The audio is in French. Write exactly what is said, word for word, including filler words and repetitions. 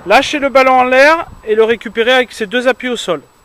Lâchez le ballon en l'air et le récupérez avec ses deux appuis au sol.